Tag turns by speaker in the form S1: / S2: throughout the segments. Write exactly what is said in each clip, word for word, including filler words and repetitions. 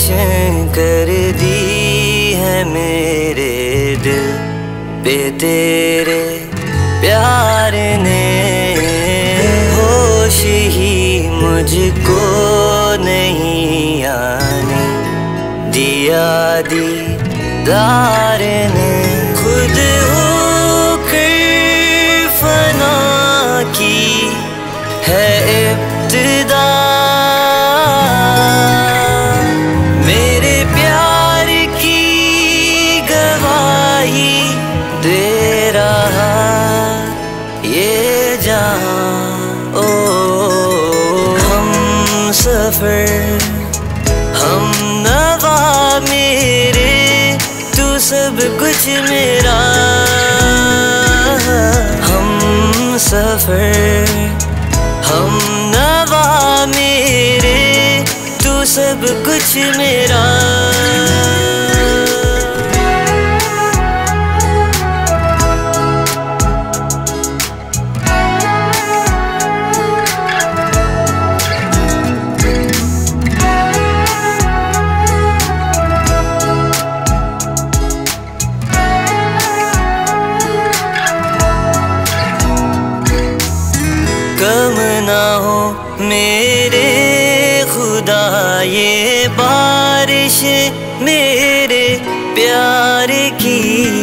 S1: बारिशें कर दी है मेरे दिल पे तेरे प्यार ने, होश ही मुझको नहीं आने दिया दीदार ने। खुद होकर फना की है इब्तिदा, मेरे प्यार की गवाही दे रहा ये जहां। ओ हम सफर हम नवा मेरे, तू सब कुछ मेरा। हम सफर हम नवा मेरे, तू सब कुछ मेरा। कम ना हो मेरे खुदा ये बारिश मेरे प्यार की,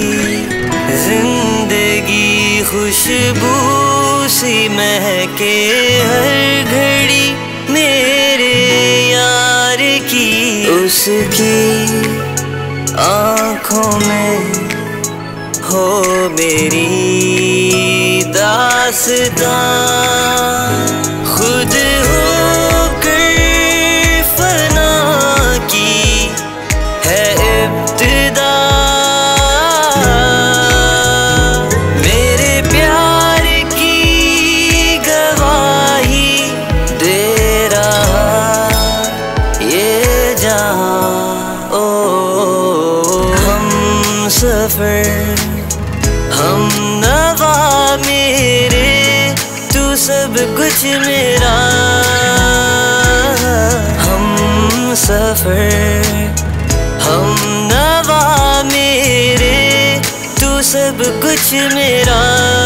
S1: जिंदगी खुशबू सी महके हर घड़ी मेरे यार की। उसकी आँखों में हो मेरी दास्तां, खुद होकर फना की है इब्तिदा, मेरे प्यार की गवाही दे रहा ये जहां। ओ हम सफर हम नवा मेरे, तू सब कुछ मेरा। हम सफर हम नवा मेरे, तू सब कुछ मेरा।